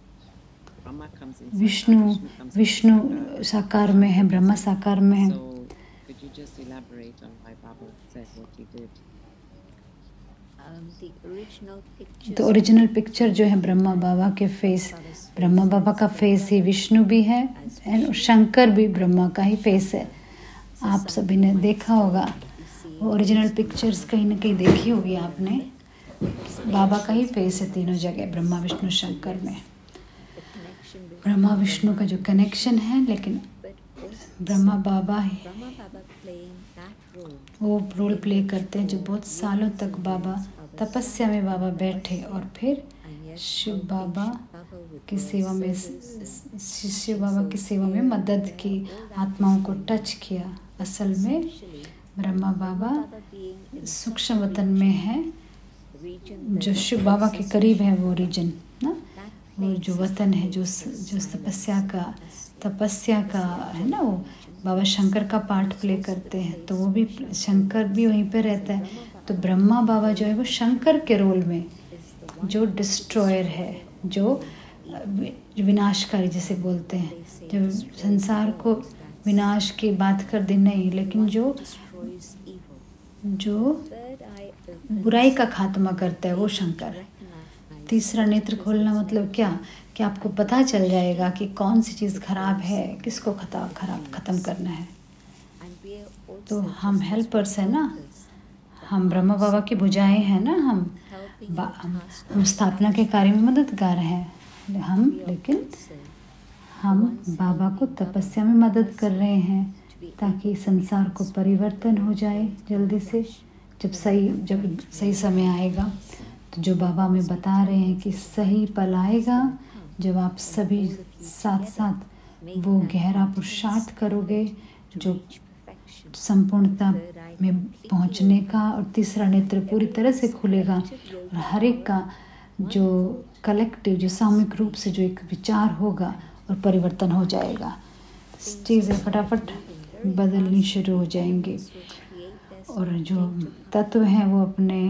विष्णु साकार में है, ब्रह्मा साकार में है। तो ओरिजिनल पिक्चर जो है ब्रह्मा बाबा के फेस, ब्रह्मा बाबा का फेस ही विष्णु भी है एंड शंकर भी ब्रह्मा का ही फेस है। आप सभी ने देखा होगा ओरिजिनल पिक्चर्स, कहीं ना कहीं देखी होगी आपने। बाबा का ही फेस है तीनों जगह, ब्रह्मा विष्णु शंकर में। ब्रह्मा विष्णु का जो कनेक्शन है, लेकिन ब्रह्मा बाबा ही वो रोल प्ले करते हैं जो बहुत सालों तक बाबा तपस्या में बाबा बैठे और फिर शिव बाबा की सेवा में, शिव बाबा की सेवा में मदद की, आत्माओं को टच किया। असल में ब्रह्मा बाबा सूक्ष्म वतन में है, जो शिव बाबा के करीब है वो रीजन ना, वो जो वतन है जो तपस्या का है ना, वो बाबा शंकर का पार्ट प्ले करते हैं, तो वो भी शंकर भी वहीं पे रहता है। तो ब्रह्मा बाबा जो है वो शंकर के रोल में, जो डिस्ट्रॉयर है, जो विनाशकारी जिसे बोलते हैं, जो संसार को विनाश की बात कर दे नहीं, लेकिन जो बुराई का खात्मा करता है वो शंकर। तीसरा नेत्र खोलना मतलब क्या, कि आपको पता चल जाएगा कि कौन सी चीज़ खराब है, किसको ख़त्म करना है। तो हम हेल्पर्स हैं ना, हम ब्रह्मा बाबा की भुजाएं हैं ना, हम स्थापना के कार्य में मददगार हैं लेकिन हम बाबा को तपस्या में मदद कर रहे हैं ताकि संसार को परिवर्तन हो जाए जल्दी से। जब सही समय आएगा, तो जो बाबा हमें बता रहे हैं कि सही पल आएगा जब आप सभी साथ साथ वो गहरा पुरुषार्थ करोगे जो संपूर्णता में पहुंचने का, और तीसरा नेत्र पूरी तरह से खुलेगा और हर एक का जो कलेक्टिव, जो सामूहिक रूप से जो एक विचार होगा और परिवर्तन हो जाएगा। चीज़ें फटाफट बदलनी शुरू हो जाएंगी और जो तत्व हैं वो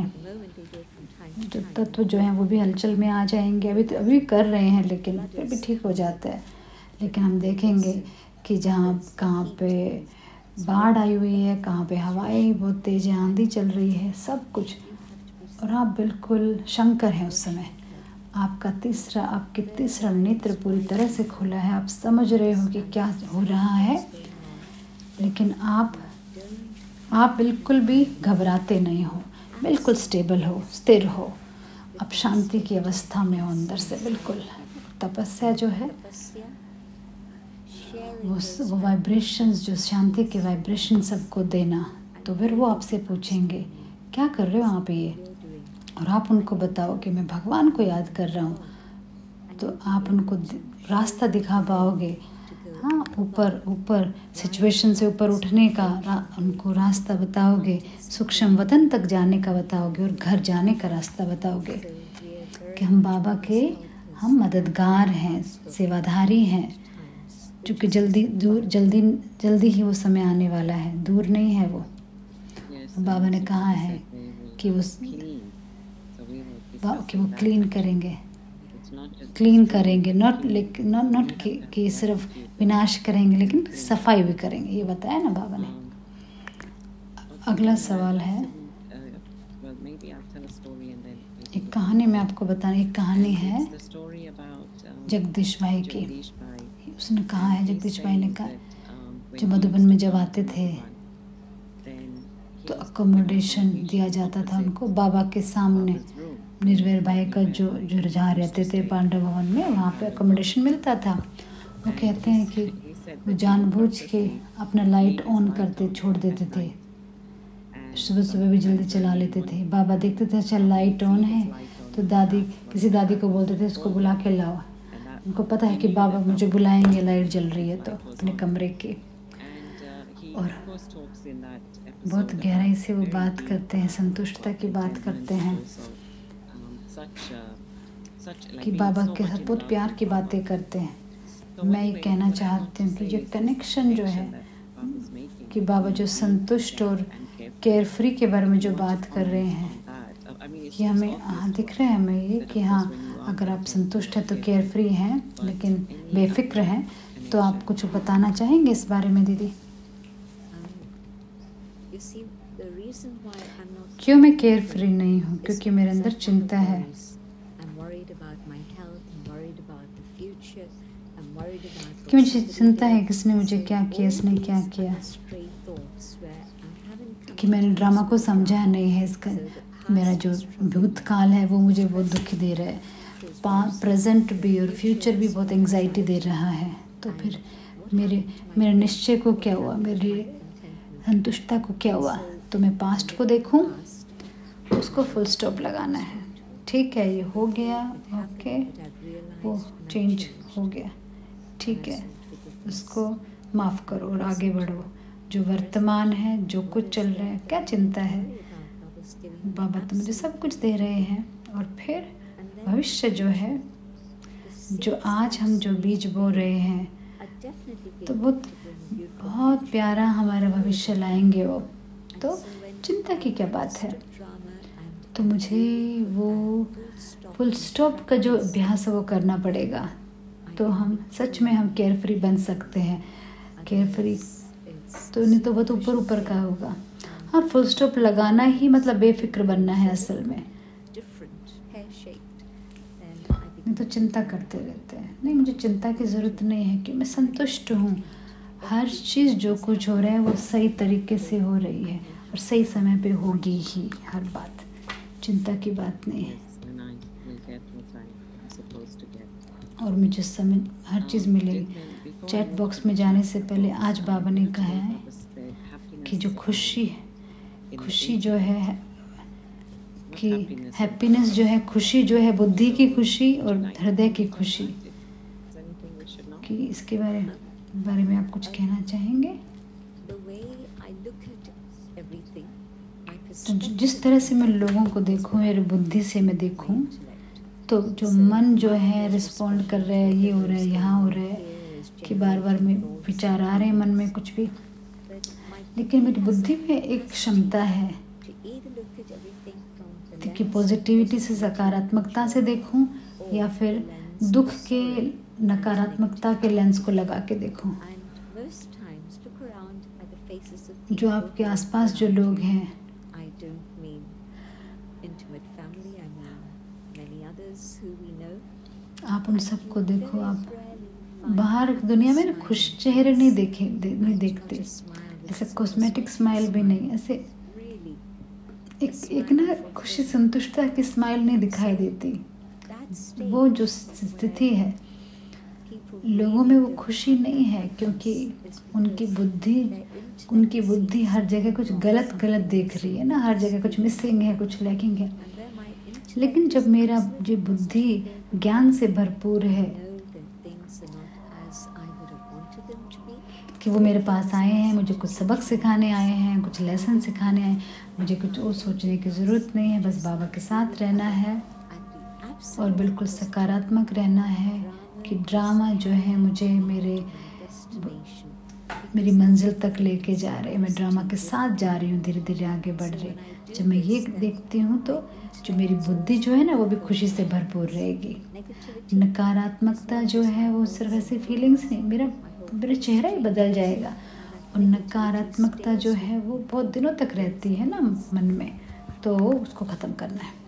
जो हैं वो भी हलचल में आ जाएंगे। अभी कर रहे हैं, लेकिन फिर भी ठीक हो जाता है। लेकिन हम देखेंगे कि कहाँ पे बाढ़ आई हुई है, कहाँ पे हवाएं बहुत तेज़, आंधी चल रही है, सब कुछ, और आप बिल्कुल शंकर हैं उस समय। आपके तीसरा नेत्र पूरी तरह से खुला है, आप समझ रहे हो कि क्या हो रहा है, लेकिन आप बिल्कुल भी घबराते नहीं हो, बिल्कुल स्टेबल हो, स्थिर हो, आप शांति की अवस्था में हो अंदर से बिल्कुल। तपस्या जो है वो वाइब्रेशंस, जो शांति के वाइब्रेशन सबको देना। तो फिर वो आपसे पूछेंगे क्या कर रहे हो वहाँ पे ये, और आप उनको बताओ कि मैं भगवान को याद कर रहा हूँ, तो आप उनको रास्ता दिखा पाओगे। हाँ, ऊपर सिचुएशन से ऊपर उठने का उनको रास्ता बताओगे, सूक्ष्म वतन तक जाने का बताओगे और घर जाने का रास्ता बताओगे कि हम बाबा के मददगार हैं, सेवाधारी हैं, क्योंकि जल्दी ही वो समय आने वाला है, दूर नहीं है वो। बाबा ने कहा है कि वो क्लीन करेंगे, नॉट कि सिर्फ विनाश करेंगे, लेकिन सफाई भी करेंगे, ये बताया ना बाबा ने। अगला सवाल है, एक कहानी मैं आपको बताना। एक कहानी है जगदीश भाई की। उसने कहा है, जगदीश भाई ने कहा, जो मधुबन में जब आते थे तो अकोमोडेशन दिया जाता था उनको बाबा के सामने। निर्वैर भाई का जो जहाँ रहते थे पांडव भवन में, वहाँ पे अकोमोडेशन मिलता था। वो कहते हैं कि वो जानबूझ के अपना लाइट ऑन करते छोड़ देते थे, सुबह भी जल्दी चला लेते थे। बाबा देखते थे अच्छा लाइट ऑन है, तो किसी दादी को बोलते थे उसको बुला के लाओ। उनको पता है कि बाबा मुझे बुलाएंगे, लाइट जल रही है, तो अपने कमरे की। और बहुत गहराई से वो बात करते हैं, संतुष्टता की बात करते हैं कि बाबा के साथ बहुत प्यार की बातें करते हैं। मैं ये कहना चाहती हूँ कि जो कनेक्शन जो है, कि बाबा जो संतुष्ट और केयर फ्री के बारे में जो बात कर रहे हैं, कि हमें दिख रहा है हमें ये कि हाँ, अगर आप संतुष्ट हैं तो केयर फ्री हैं, लेकिन बेफिक्र हैं। तो आप कुछ बताना चाहेंगे इस बारे में दीदी? You see, the reason why I'm not क्यों मैं केयर फ्री नहीं हूँ? क्योंकि मेरे अंदर चिंता है। I'm worried about my health, I'm worried about the future, I'm worried about कि मुझे चिंता है किसने मुझे क्या किया, इसने क्या किया, कि मैंने ड्रामा को समझा नहीं है। इसका मेरा जो भूतकाल है वो मुझे बहुत दुखी दे रहा है, प्रेजेंट भी और फ्यूचर भी बहुत एंग्जाइटी दे रहा है। तो फिर मेरे निश्चय को क्या हुआ, मेरी संतुष्टता को क्या हुआ? तो मैं पास्ट को देखूं, उसको फुल स्टॉप लगाना है। ठीक है, ये हो गया, ओके, वो चेंज हो गया, ठीक है, उसको माफ़ करो और आगे बढ़ो। जो वर्तमान है, जो कुछ चल रहा है, क्या चिंता है? बाबा तो मुझे सब कुछ दे रहे हैं। और फिर भविष्य जो है, जो आज हम जो बीज बो रहे हैं, तो बहुत प्यारा हमारा भविष्य लाएंगे वो। तो चिंता की क्या बात है? तो मुझे वो फुल स्टॉप का जो अभ्यास है वो करना पड़ेगा। तो हम सच में हम केयर फ्री बन सकते हैं। केयर फ्री तो नहीं तो बहुत ऊपर ऊपर का होगा। हाँ, फुल स्टॉप लगाना ही मतलब बेफिक्र बनना है असल में। नहीं तो चिंता करते रहते हैं। नहीं, मुझे चिंता की ज़रूरत नहीं है कि मैं संतुष्ट हूँ। हर चीज़ जो कुछ हो रहा है वो सही तरीके से हो रही है और सही समय पे होगी ही हर बात। चिंता की बात नहीं है। और मुझे समय हर चीज़ मिलेगी। चैट बॉक्स में जाने से पहले आज बाबा ने कहा है कि जो खुशी जो है कि हैप्पीनेस जो है, खुशी जो है, बुद्धि की खुशी और हृदय की खुशी, कि इसके बारे में आप कुछ कहना चाहेंगे? तो जिस तरह से मैं लोगों को देखूं, मेरी बुद्धि से मैं देखूं, तो जो मन जो है रिस्पॉन्ड कर रहा है, ये हो रहा है, यहाँ हो रहा है, कि बार बार में विचार आ रहे हैं मन में कुछ भी, लेकिन मेरी बुद्धि में एक क्षमता है कि पॉजिटिविटी से, सकारात्मकता से देखूं, या फिर दुख के नकारात्मकता के लेंस को लगा के देखूं। जो आपके आसपास जो लोग हैं, आप उन सबको देखो। आप बाहर दुनिया में ना खुश चेहरे नहीं देखते, ऐसे कॉस्मेटिक स्माइल भी नहीं, ऐसे एक ना खुशी संतुष्टता की स्माइल नहीं दिखाई देती। वो जो स्थिति है लोगों में, वो खुशी नहीं है, क्योंकि उनकी बुद्धि हर जगह कुछ गलत देख रही है ना, हर जगह कुछ मिसिंग है, कुछ लैकिंग है। लेकिन जब मेरा जो बुद्धि ज्ञान से भरपूर है कि वो मेरे पास आए हैं, मुझे कुछ सबक सिखाने आए हैं, कुछ लेसन सिखाने आए, मुझे कुछ और सोचने की ज़रूरत नहीं है, बस बाबा के साथ रहना है और बिल्कुल सकारात्मक रहना है कि ड्रामा जो है मुझे मेरी मंजिल तक लेके जा रहे हैं। मैं ड्रामा के साथ जा रही हूँ, धीरे धीरे आगे बढ़ रही। जब मैं ये देखती हूँ तो जो मेरी बुद्धि जो है ना, वो भी खुशी से भरपूर रहेगी। नकारात्मकता जो है वो सिर्फ ऐसी फीलिंग्स नहीं, मेरा चेहरा ही बदल जाएगा। और नकारात्मकता जो है वो बहुत दिनों तक रहती है ना मन में, तो उसको ख़त्म करना है।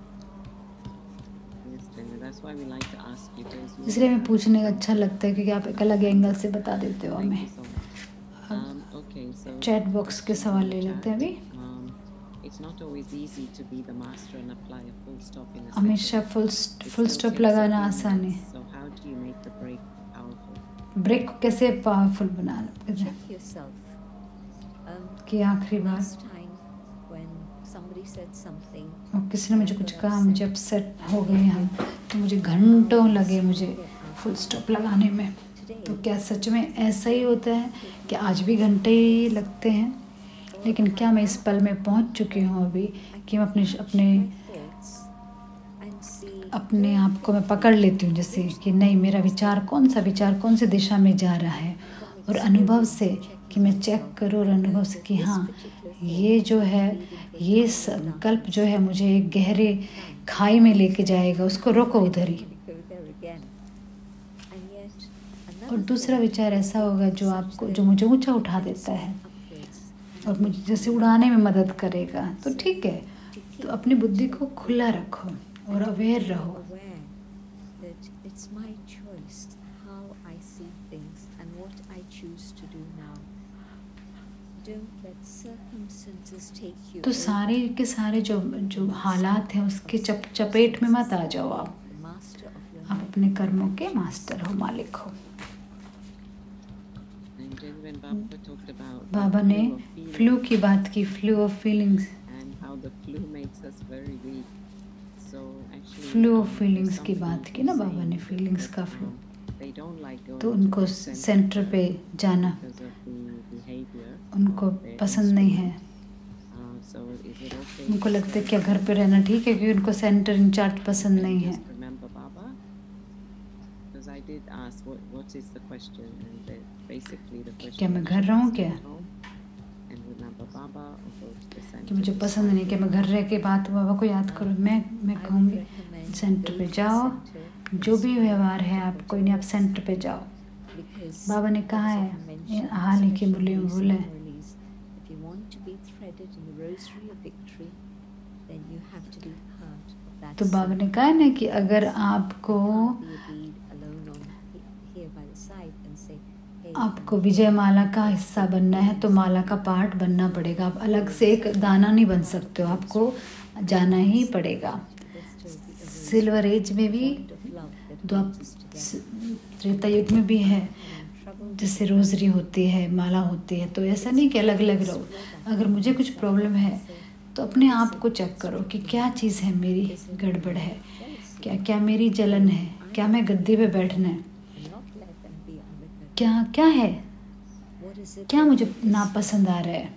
इसलिए मैं पूछने का अच्छा लगता है, क्योंकि आप एक अलग एंगल से बता देते हो हमें। चैट बॉक्स के सवाल ले लेते हैं अभी। हमेशा फुल स्टॉप लगाना आसान है। ब्रेक को कैसे पावरफुल बनाना कि आखिरी बार और किसी ने मुझे कुछ कहा, मुझे अपसेट हो गए हम, तो मुझे घंटों लगे मुझे फुल स्टॉप लगाने में। तो क्या सच में ऐसा ही होता है कि आज भी घंटे ही लगते हैं? लेकिन क्या मैं इस पल में पहुंच चुकी हूं अभी कि मैं अपने आप को मैं पकड़ लेती हूँ, जैसे कि नहीं, मेरा विचार कौन सी दिशा में जा रहा है, और अनुभव से कि मैं चेक करूँ, और अनुभव से कि हाँ, ये जो है, ये संकल्प जो है मुझे एक गहरे खाई में लेके जाएगा, उसको रोको उधर ही। और दूसरा विचार ऐसा होगा जो मुझे ऊंचा उठा देता है, और मुझे जैसे उड़ाने में मदद करेगा तो ठीक है। तो अपनी बुद्धि को खुला रखो और अवेयर रहो। aware that it's my choice how I see things and what I choose to do now. Don't let circumstances take you तो सारे के सारे जो जो हालात हैं उसके चपेट में मत आ जाओ आप। the master of your आप अपने कर्मों के मास्टर हो, मालिक हो। And then when Baba talked about Baba the ने flow of feeling फ्लू की बात की, flow of feelings, and how the flu makes us very weak. So actually flow of there's feelings की somebody बात की who's ना बाबा ने, saying फीलिंग्स का that, flow. they don't like going तो to उनको the center सेंटर पे जाना because of the behavior उनको of their पसंद नहीं है। So is it okay उनको to लगता है say, क्या घर पे रहना ठीक है, क्योंकि उनको सेंटर इंचार्ज पसंद नहीं है। just remember Baba? Because I did ask what is the question, and basically the question क्या मैं is, घर should I रहूं stay क्या? at home and remember Baba or go to the center? कि मुझे पसंद नहीं कि मैं घर रह के बात बाबा को याद करूं। मैं I would कहूँगी recommend सेंटर go पे to the जाओ, center जो भी and व्यवहार है speak आप to कोई नहीं, आप the सेंटर पे जाओ। because बाबा ने कहा as है, I've mentioned, ये हाल ही की मुरली में especially बोले, recent Murlis, if you want to be threaded in the rosary of victory, then you have to be part of that. तो बाबा ने circle. कहा है ना कि अगर आपको You can't be a bead alone on here by the side and say, hey, आपको विजय माला का हिस्सा बनना है तो माला का पार्ट बनना पड़ेगा। आप अलग से एक दाना नहीं बन सकते हो, आपको जाना ही पड़ेगा। सिल्वर एज में भी, त्रेता युग में भी है, जैसे रोजरी होती है, माला होती है। तो ऐसा नहीं कि अलग अलग रहो। अगर मुझे कुछ प्रॉब्लम है तो अपने आप को चेक करो कि क्या चीज़ है मेरी गड़बड़ है, क्या क्या मेरी जलन है, क्या मैं गद्दी पे बैठना है, क्या क्या है, क्या मुझे नापसंद आ रहा है।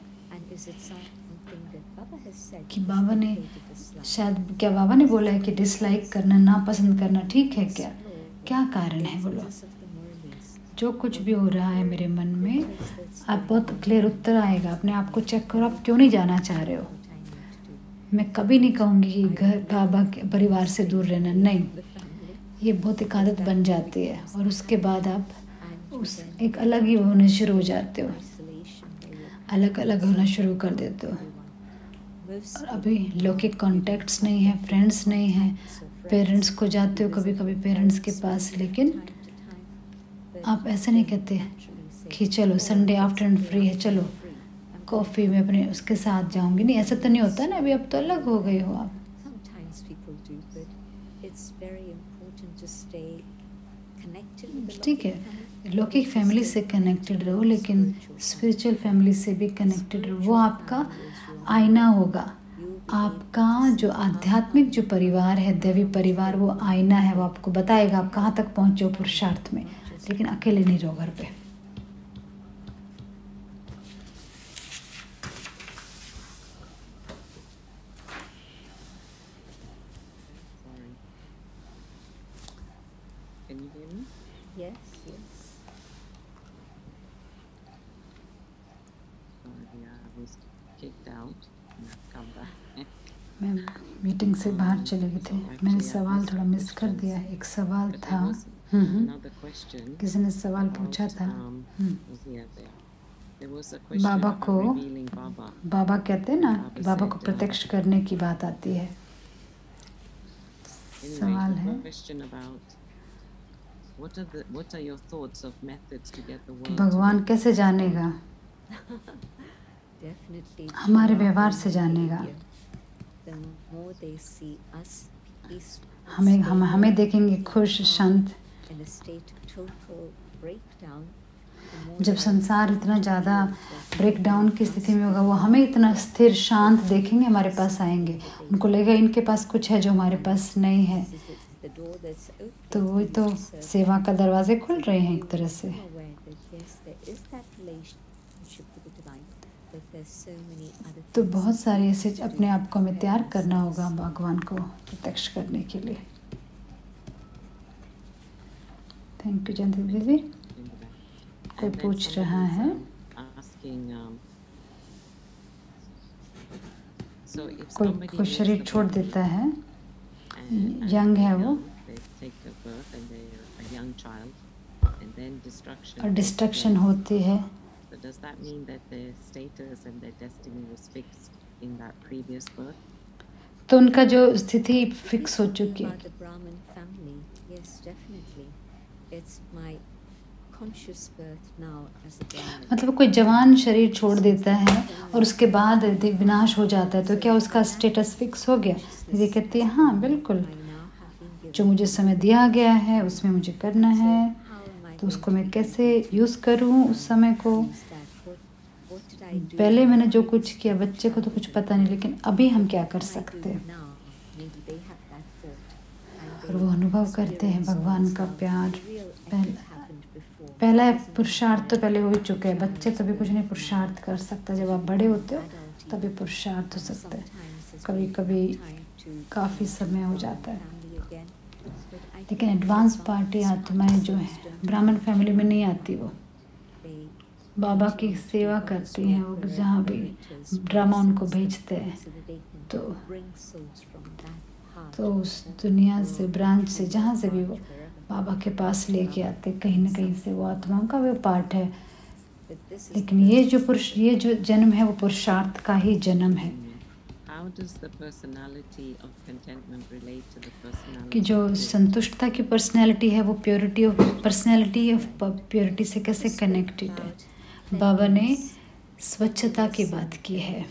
कि बाबा ने शायद, क्या बाबा ने बोला है कि डिसलाइक करना, नापसंद करना ठीक है क्या, क्या कारण है बोलो। जो कुछ भी हो रहा है मेरे मन में, आप बहुत क्लियर उत्तर आएगा। अपने आप को चेक करो, आप क्यों नहीं जाना चाह रहे हो। मैं कभी नहीं कहूँगी कि घर बाबा के परिवार से दूर रहना, नहीं, ये बहुत एक आदत बन जाती है और उसके बाद आप उस एक अलग ही होने शुरू हो जाते हो, अलग अलग होना शुरू कर देते हो। और अभी लौकिक कॉन्टैक्ट्स नहीं है, फ्रेंड्स नहीं है, पेरेंट्स को जाते हो कभी कभी पेरेंट्स के पास, लेकिन आप ऐसे नहीं कहते कि चलो संडे आफ्टरनून फ्री है, चलो कॉफ़ी में अपने उसके साथ जाऊंगी, नहीं, ऐसा तो नहीं होता ना। अभी अब तो अलग हो गए हो आप। ठीक है, लौकिक फैमिली से कनेक्टेड रहो, लेकिन स्पिरिचुअल फैमिली से भी कनेक्टेड रहो। वो आपका आईना होगा। आपका जो आध्यात्मिक जो परिवार है, दैवी परिवार, वो आईना है। वो आपको बताएगा आप कहाँ तक पहुँचे हो पुरुषार्थ में, लेकिन अकेले नहीं रहो घर पे। Can you hear me? Yes, yes. Sorry, I was kicked out and I've come back. मैं मीटिंग से बाहर चले गए थे। मैंने सवाल थोड़ा मिस कर दिया। एक सवाल But था, there was another question. किसी ने सवाल पूछा था। Was the other? There was a question Baba about को, revealing Baba. बाबा कहते हैं ना कि बाबा को said, प्रत्यक्ष करने की बात आती है। सवाल Anyway, है, the question about what are your thoughts of methods to get the world भगवान to कैसे जानेगा? Definitely. हमारे व्यवहार से जानेगा। The more they see us peaceful, हमें देखेंगे खुश, शांत। in a state of total breakdown, जब संसार इतना ज़्यादा ब्रेकडाउन की स्थिति में होगा, वो हमें इतना स्थिर शांत देखेंगे, हमारे पास आएंगे। उनको लगेगा इनके पास कुछ है जो हमारे पास नहीं है। तो वही तो सेवा का दरवाजे खुल रहे हैं एक तरह से। तो बहुत सारे ऐसे अपने आप को हमें तैयार करना होगा भगवान को प्रत्यक्ष करने के लिए। थैंक यू जयंती दीदी। कोई पूछ रहा है, कोई शरीर छोड़ देता है, यंग है वो, और डिस्ट्रक्शन होती है, So does that mean that their status and their destiny was fixed in that previous birth? तो उनका जो स्थिति फिक्स हो चुकी है। About the Brahmin family, yes, definitely. It's my conscious birth now as a Brahmin. मतलब कोई जवान शरीर छोड़ देता है और उसके बाद यदि विनाश हो जाता है तो क्या उसका स्टेटस फिक्स हो गया? ये कहती है हाँ बिल्कुल, जो मुझे समय दिया गया है उसमें मुझे करना है, तो उसको मैं कैसे यूज़ करूँ उस समय को। पहले मैंने जो कुछ किया, बच्चे को तो कुछ पता नहीं, लेकिन अभी हम क्या कर सकते हैं। और वो अनुभव करते हैं भगवान का प्यार। पहला पुरुषार्थ तो पहले हो ही चुका है। बच्चे तभी कुछ नहीं पुरुषार्थ कर सकता, जब आप बड़े होते हो तभी पुरुषार्थ हो सकता है। कभी कभी काफ़ी समय हो जाता है, लेकिन एडवांस पार्टी आत्माएं जो है ब्राह्मण फैमिली में नहीं आती, वो बाबा की सेवा करती हैं। वो जहाँ भी ड्रामा उनको भेजते हैं तो उस दुनिया से, ब्रांच से, जहाँ से भी वो बाबा के पास लेके आते, कहीं ना कहीं से वो आत्माओं का वो पार्ट है। लेकिन ये जो जन्म है वो पुरुषार्थ का ही जन्म है। कि जो संतुष्टता की पर्सनैलिटी है वो प्योरिटी ऑफ प्योरिटी से कैसे कनेक्टेड है। बाबा ने स्वच्छता की बात की है।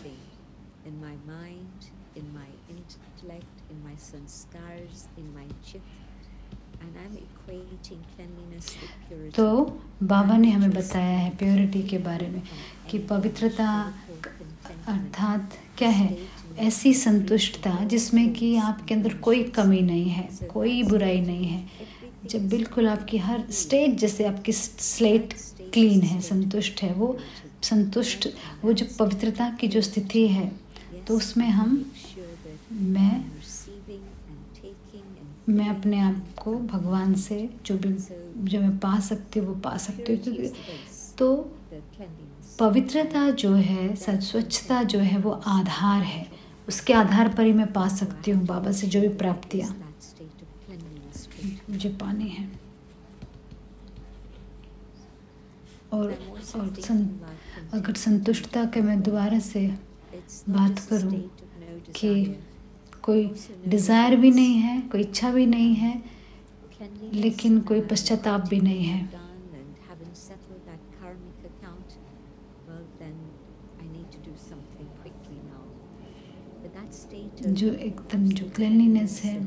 तो बाबा ने हमें बताया है प्योरिटी के बारे में कि पवित्रता अर्थात क्या है, ऐसी संतुष्टता जिसमें कि आपके अंदर कोई कमी नहीं है, कोई बुराई नहीं है। जब बिल्कुल आपकी हर स्टेज, जैसे आपकी स्लेट क्लीन है, संतुष्ट है, वो संतुष्ट, वो जो पवित्रता की जो स्थिति है, तो उसमें मैं अपने आप को भगवान से जो मैं पा सकती हूँ वो पा सकती हूँ। तो पवित्रता जो है, स्वच्छता जो है वो आधार है, उसके आधार पर ही मैं पा सकती हूँ बाबा से जो भी प्राप्तियाँ मुझे पानी है। और अगर संतुष्टता के मैं दोबारा से बात करूं कि कोई डिज़ायर भी नहीं है, कोई इच्छा भी नहीं है, लेकिन कोई पश्चाताप भी नहीं है। जो एकदम जो क्लीनलीनेस है,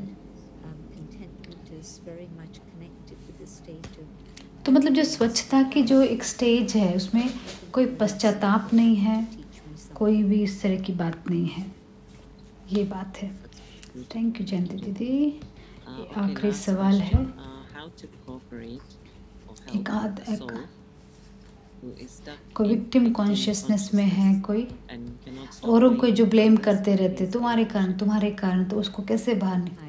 तो मतलब जो स्वच्छता की जो एक स्टेज है उसमें कोई पश्चाताप नहीं है, कोई भी इस तरह की बात नहीं है। ये बात है। थैंक यू जयंती दीदी। आखिरी सवाल है, कोई विक्टिम कॉन्शियसनेस में है, कोई औरों को जो ब्लेम करते रहते तुम्हारे कारण, तो उसको कैसे बाहर निकालें?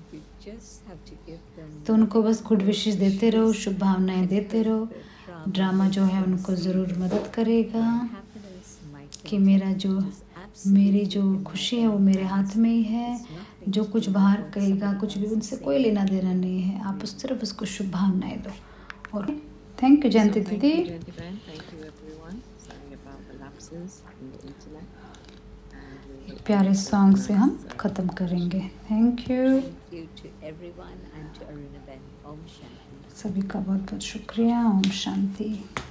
तो उनको बस गुड विशेस देते रहो, शुभ भावनाएं देते रहो। ड्रामा जो है उनको ज़रूर मदद करेगा कि मेरी जो खुशी है वो मेरे हाथ में ही है। जो कुछ बाहर कहेगा, कुछ भी, उनसे कोई लेना देना नहीं है। आप उस तरफ उसको शुभ भावनाएं दो। और थैंक यू जयंती दीदी। प्यारे सॉन्ग से हम ख़त्म करेंगे। थैंक यू सभी का बहुत बहुत शुक्रिया। ओम शांति।